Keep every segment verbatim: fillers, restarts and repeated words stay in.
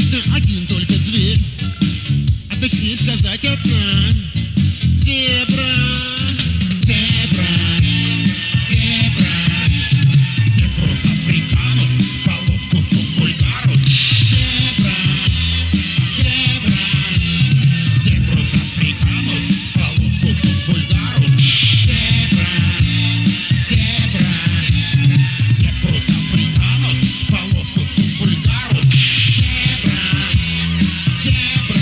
Конечно, один только зверь, а точнее сказать одна. Зебра, зебра, зебра. Зебрус африканус, полоску субвульгарус. Зебра, зебра. Зебрус африканус, полоску субвульгарус. Зебра, зебра. Зебрус африканус, полоску субвульгарус. Зебра, зебра.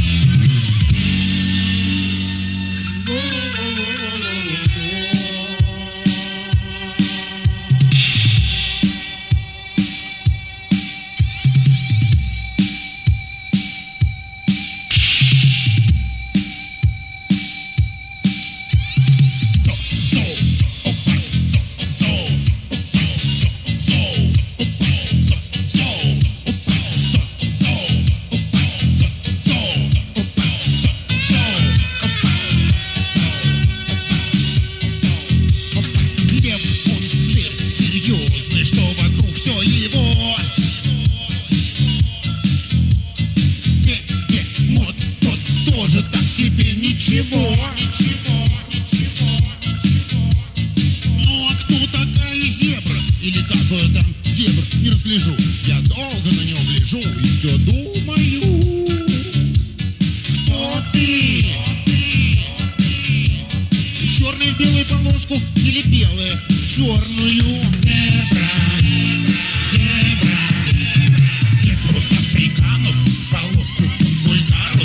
Тоже так себе ничего. Ну а кто такая зебра? Или как бы там зебр? Не разгляжу. Я долго на него гляжу и все думаю. Кто ты? Черную в белую полоску или белая в черную? Зебра, зебра. Зебрус африканус, полоску субвульгарус.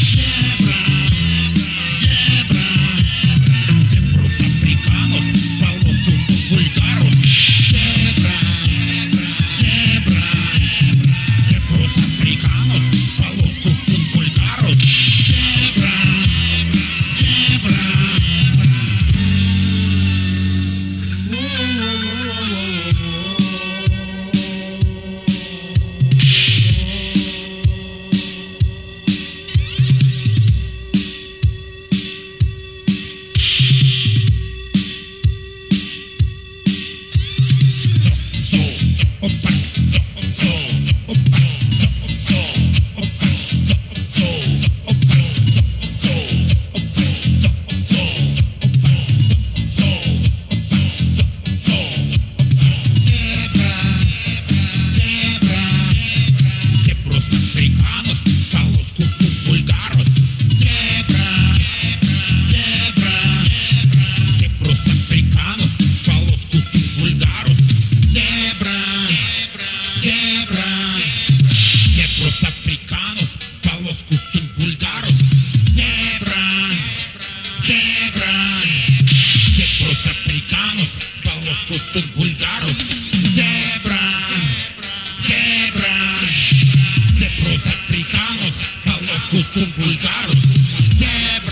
Субвульгарус, зебра, зебра, зебрус африканус, полоску субвульгарус, зебра.